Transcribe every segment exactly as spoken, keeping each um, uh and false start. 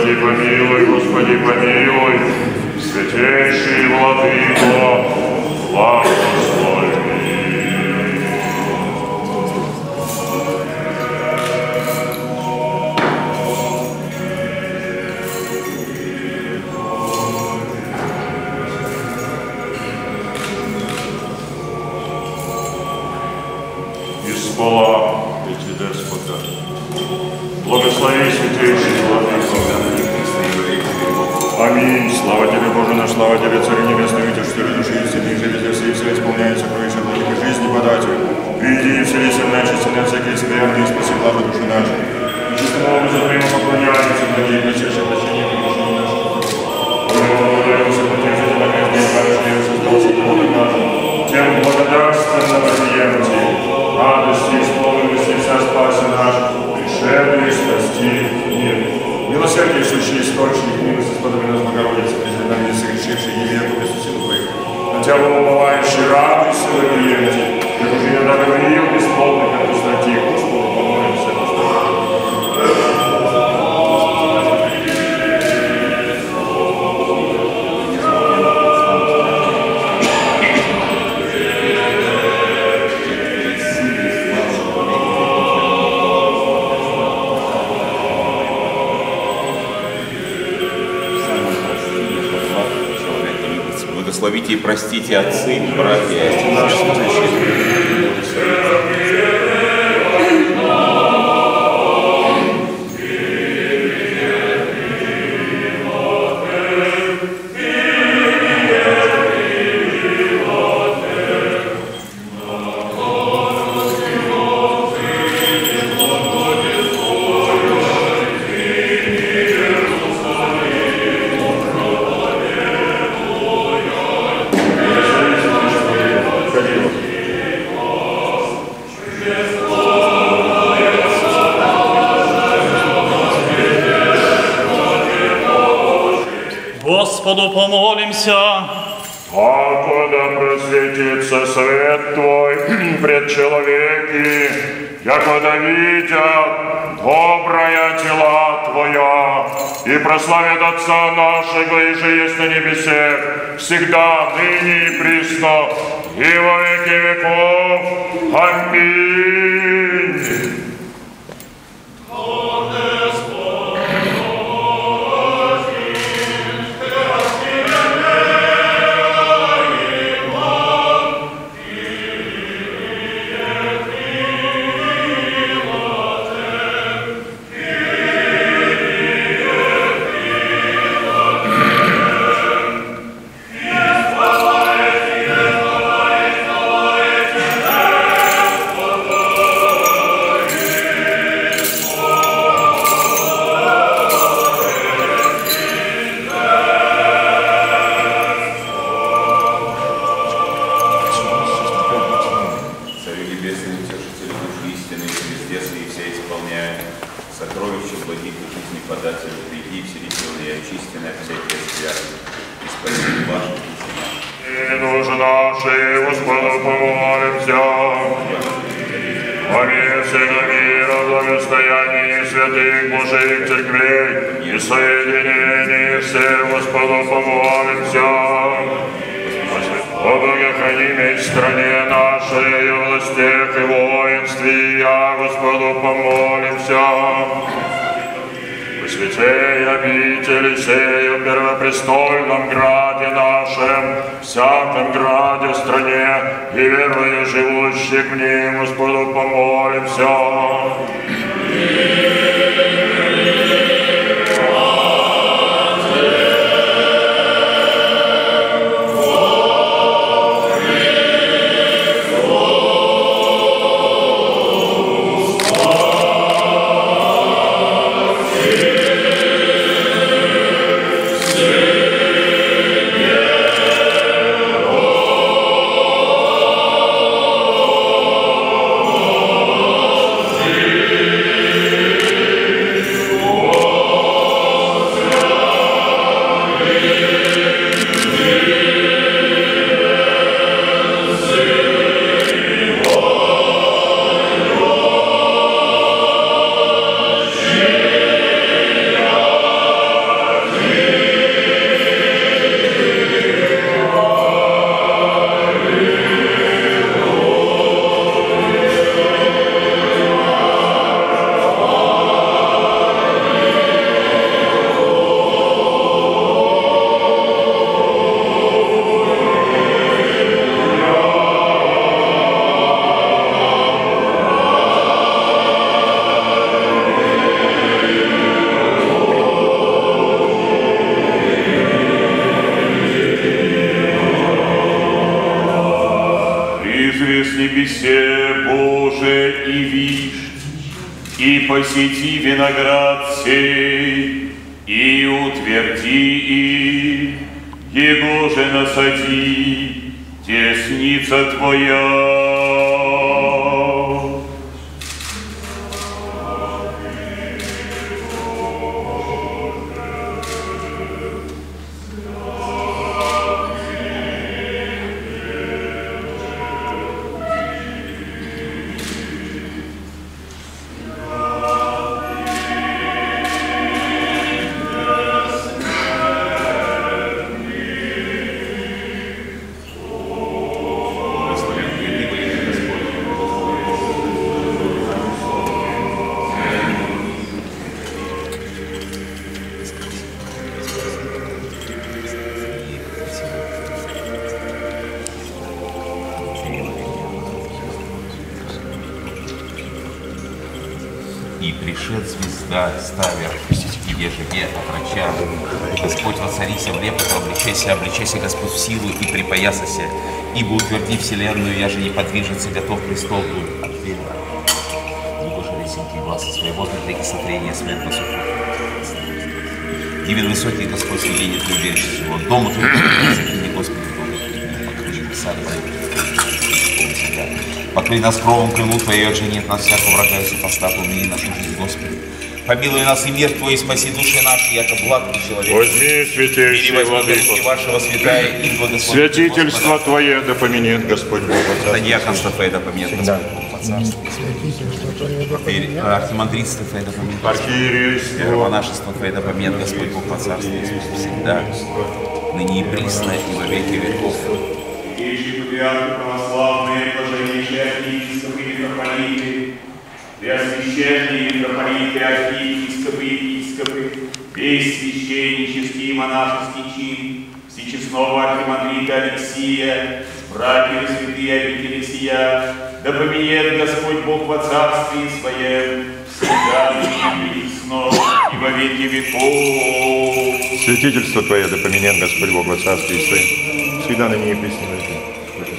Господи, помилуй, Господи, помилуй, святейший Владыко, благослови. Испола эти Деспота, благослови святейший Владыко. Аминь. Слава Тебе, Боже наш, слава Тебе, Царь Небесный, видишь, что души истинных жителей всей все исполняют сокровища благих и жизни податель. Приди и вселися в начисти на всякие скверны и спаси блажи души нашей. И чистому образу Твоему поклоняемся, благие, просящие прощения прегрешений наших. Благодаримся по Тебе, за Тебя, каждый день, каждый день, создался Бога нашим. Тем благодарственно возъем Тебе, радости и исполненности вся спаси наш, пришедший спасти мир. Милосердие, сущий источник, милости, сподоби нас, Богородица, прежде нами совершивший невесту без сил Твоих. На Тебя умывающий, радуйся, возъем Тебе, как уже я договорил, бесплодный, как пустоти, Господу помолимся, Благословите и простите отцы, братья и наши Господу помолимся. Господа просветится свет Твой пред человеки, якода видят добрая тела Твоя, и прославят Отца нашего, и же есть на небесе, всегда, ныне и присно, и во веки веков. Аминь. Первопрестольном граде нашем, всяком граде, стране, и веруя живущих в ней, Господу помолимся. Amen. посети виноград сей, и утверди их, его же насади, десница Твоя. И пришед звезда, ставя, где же век, врача. Господь, воцарися в лепот, обличайся, обличайся, Господь, в силу и припоясайся, ибо утверди вселенную, я же не подвижется, готов престол твой от веры. Ибо же ресенький глаза своего, для сотворения смерть на суху. Дивен высокий Господь, сведение твой убежище его, дому твой, закини, Господи, покрыли сад, покрой нас кровом крылу Твоей, отже нет нас всякого врага, и супостата, умени нашу жизнь, Господи. Помилуй нас и мир Твой, и спаси души наши, яко благ Ты человек. Возьми, святейший Владыко, вашего святая и благослови. святительство Твое да поменет Господь Бог Отца. Да диаконство Твое да поменет Господь Бог Отца. Архимандрит Твое да поменет Архиерейство, Верховнашество Твое да поменет Господь Бог Отца, всегда, ныне и присно, и во веки веков. Святейшие патриархи православные, блаженнейшие архиепископы и митрополиты, преосвященные митрополиты, архиепископы и епископы, весь священнический и монашеский чин, всечестного архимандрита Алексия, братья святые обители сия, да поменет Господь Бог во царстве Своем, всегда и присно, и во веки веков. святительство Твое да поменет Господь Бог во царстве Своем, всегда ныне и присно во веки.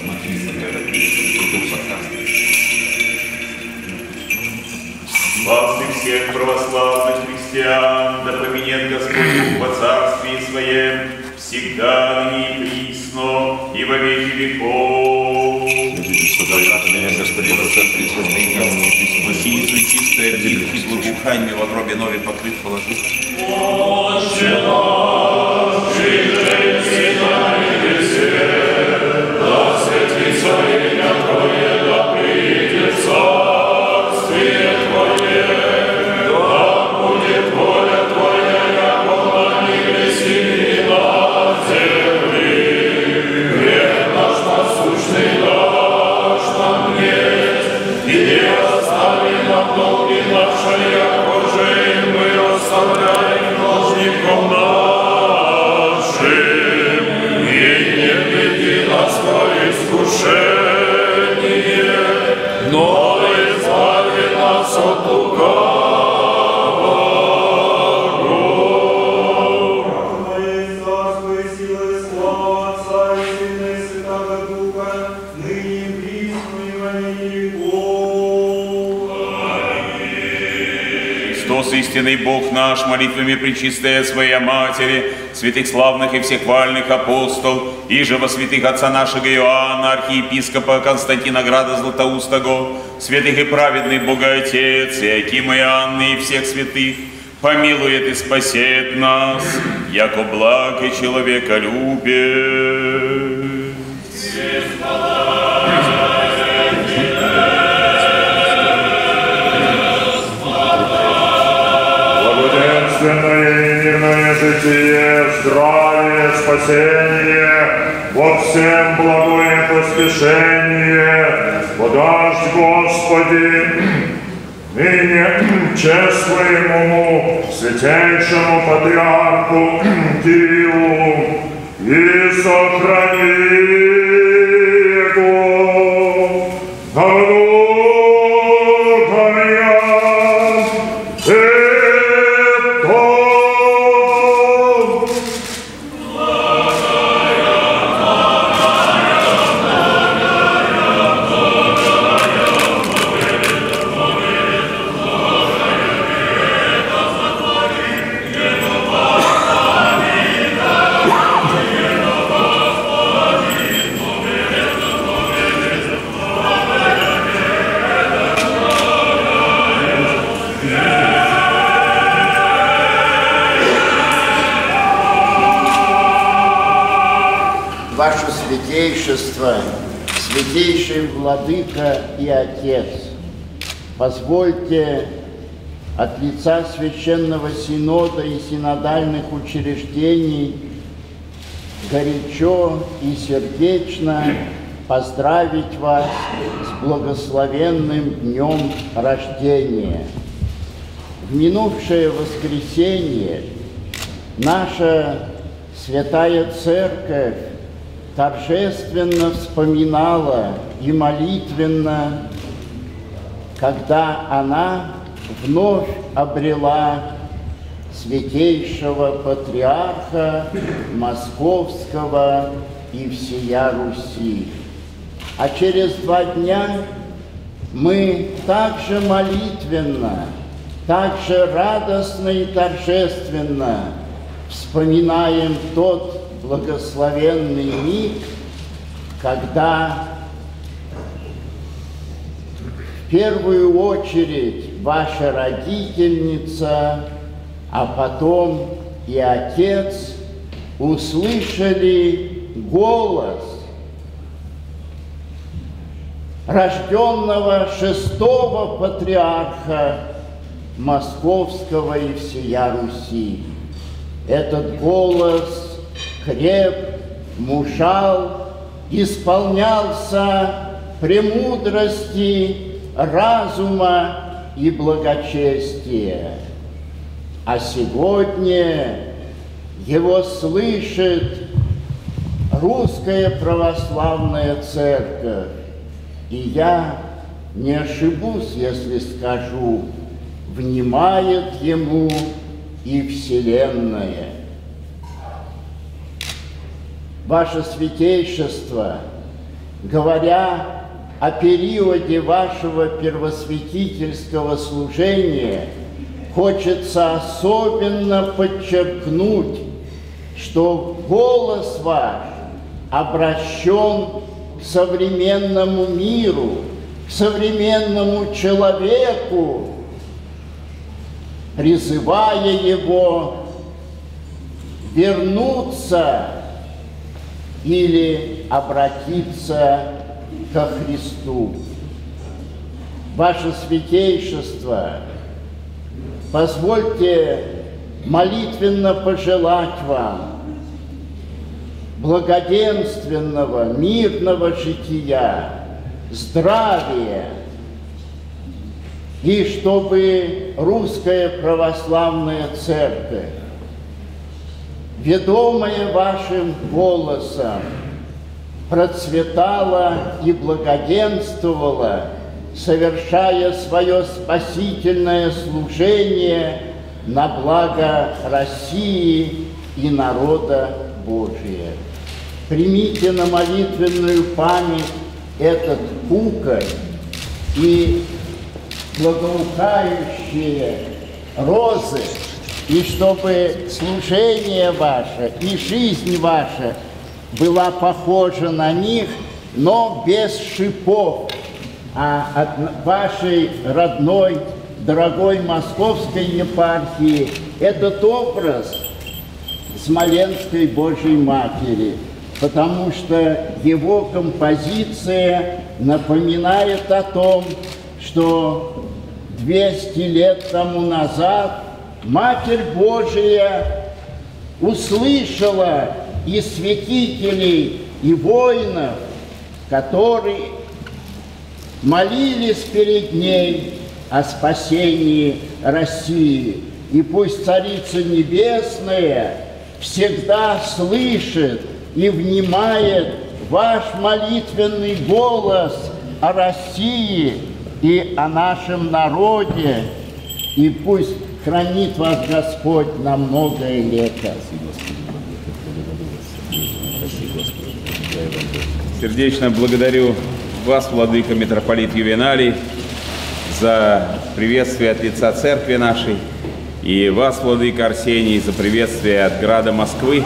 Славцы всех православных христиан, да поменет Господь во царстве Своем, всегда ныне и присно, и во веки веков. Святительство Твое да поменет Господь Бог во царстве Своем, всегда ныне и присно. Синицу и чистое, и благоухание во гробе нове покрыт положит. Отче наш, житей всегда на небесе, да светится имя Твое, да придет царствие Твое, да будет воля Твоя, яко на небеси и на земле. Хлеб наш насущный дашь нам есть, и не остави нам долги наши, яко же и мы оставляем должником нашим, и не веди нас во искушение, но избави нас от лукавого. Твоей царство и сила и слава Отца и Сына и Святого Духа, ныне и присно и во веки веков. Христос, истинный Бог наш, молитвами пречистая Своя Матери, святых славных и всех вальных апостол, и же во святых отца нашего Иоанна, архиепископа Константина Града Златоустого, святых и праведный Бога Отец, и Акима и Анны, и всех святых, помилует и спасет нас, яко благ и человеколюбие. Благоденственное и мирное житие, здравие, спасение, во всем благое поспешение, подашь, Господи, ныне чествуемому святейшему патриарху Кириллу, и сохрани его на многое века. Ваше Святейшество, Святейший Владыка и Отец, позвольте от лица Священного Синода и синодальных учреждений горячо и сердечно поздравить вас с благословенным днем рождения. В минувшее воскресенье наша Святая Церковь торжественно вспоминала и молитвенно, когда она вновь обрела святейшего патриарха Московского и всея Руси. А через два дня мы также молитвенно, также радостно и торжественно вспоминаем тот благословенный миг, когда в первую очередь ваша родительница, а потом и отец услышали голос рожденного шестого патриарха Московского и всея Руси. Этот голос креп, мужал, исполнялся премудрости, разума и благочестия. А сегодня его слышит Русская Православная Церковь. И я не ошибусь, если скажу, внимает ему и Вселенная. Ваше Святейшество, говоря о периоде вашего первосвятительского служения, хочется особенно подчеркнуть, что голос ваш обращен к современному миру, к современному человеку, призывая его вернуться или обратиться ко Христу. Ваше Святейшество, позвольте молитвенно пожелать вам благоденственного, мирного жития, здравия, и чтобы Русская Православная Церковь, ведомая вашим голосом, процветала и благоденствовала, совершая свое спасительное служение на благо России и народа Божия. Примите на молитвенную память этот куколь и благоухающие розы, и чтобы служение ваше и жизнь ваша была похожа на них, но без шипов, а от вашей родной, дорогой Московской епархии этот образ Смоленской Божьей Матери, потому что его композиция напоминает о том, что двести лет тому назад Матерь Божия услышала и святителей, и воинов, которые молились перед ней о спасении России. И пусть Царица Небесная всегда слышит и внимает ваш молитвенный голос о России и о нашем народе, и пусть хранит вас Господь на многое лето. Сердечно благодарю вас, владыка митрополит Ювеналий, за приветствие от лица церкви нашей, и вас, владыка Арсений, за приветствие от града Москвы.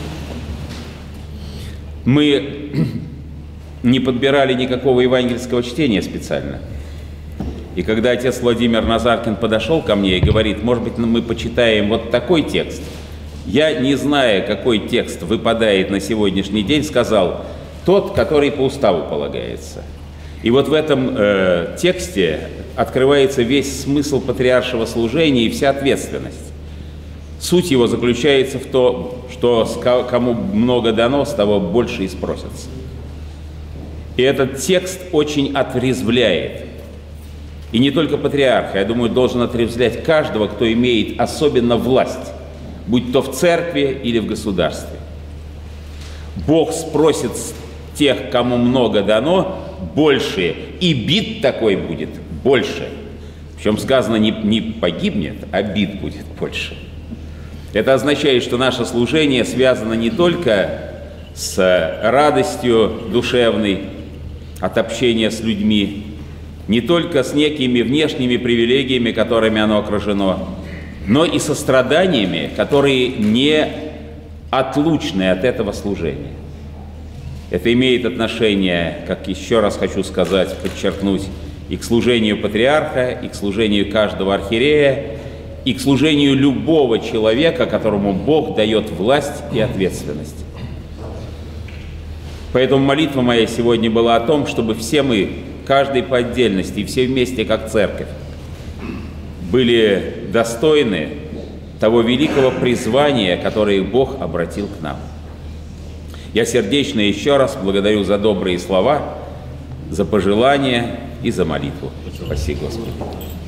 Мы не подбирали никакого евангельского чтения специально. И когда отец Владимир Назаркин подошел ко мне и говорит, может быть, мы почитаем вот такой текст, Я, не зная, какой текст выпадает на сегодняшний день, сказал тот, который по уставу полагается. И вот в этом э, тексте открывается весь смысл патриаршего служения и вся ответственность. Суть его заключается в том, что кому много дано, с того больше и спросятся. И этот текст очень отрезвляет. И не только патриарха, я думаю, должен отрезвлять каждого, кто имеет особенно власть, будь то в церкви или в государстве. Бог спросит тех, кому много дано, больше, и бит такой будет больше. Причем сказано, не, не погибнет, а бит будет больше. Это означает, что наше служение связано не только с радостью душевной от общения с людьми, не только с некими внешними привилегиями, которыми оно окружено, но и со страданиями, которые не отлучны от этого служения. Это имеет отношение, как еще раз хочу сказать, подчеркнуть, и к служению патриарха, и к служению каждого архиерея, и к служению любого человека, которому Бог дает власть и ответственность. Поэтому молитва моя сегодня была о том, чтобы все мы, каждый по отдельности и все вместе, как церковь, были достойны того великого призвания, которое Бог обратил к нам. Я сердечно еще раз благодарю за добрые слова, за пожелания и за молитву. Спаси Господи.